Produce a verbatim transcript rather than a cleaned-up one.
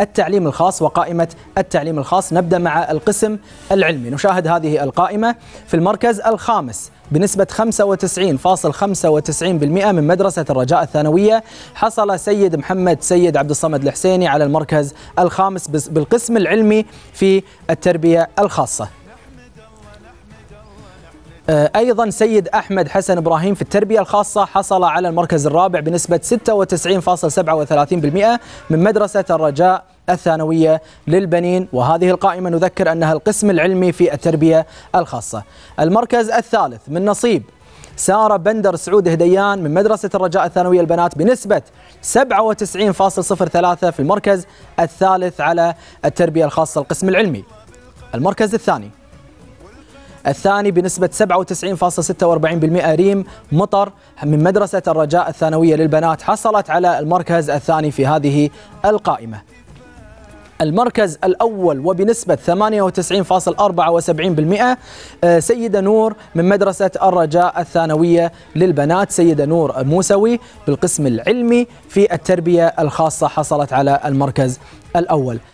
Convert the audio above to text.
التعليم الخاص وقائمة التعليم الخاص. نبدأ مع القسم العلمي، نشاهد هذه القائمة. في المركز الخامس بنسبة خمسة وتسعين فاصلة خمسة وتسعين بالمئة من مدرسة الرجاء الثانوية حصل سيد محمد سيد عبد الصمد الحسيني على المركز الخامس بالقسم العلمي في التربية الخاصة. أيضا سيد أحمد حسن إبراهيم في التربية الخاصة حصل على المركز الرابع بنسبة ستة وتسعين فاصلة سبعة وثلاثين بالمئة من مدرسة الرجاء الثانوية للبنين، وهذه القائمة نذكر أنها القسم العلمي في التربية الخاصة. المركز الثالث من نصيب سارة بندر سعود هديان من مدرسة الرجاء الثانوية البنات بنسبة سبعة وتسعين فاصلة صفر ثلاثة في المركز الثالث على التربية الخاصة القسم العلمي. المركز الثاني الثاني بنسبة سبعة وتسعين فاصلة ستة وأربعين بالمئة ريم مطر من مدرسة الرجاء الثانوية للبنات حصلت على المركز الثاني في هذه القائمة. المركز الأول وبنسبة ثمانية وتسعين فاصلة أربعة وسبعين بالمئة سيدة نور من مدرسة الرجاء الثانوية للبنات، سيدة نور موسوي بالقسم العلمي في التربية الخاصة حصلت على المركز الأول.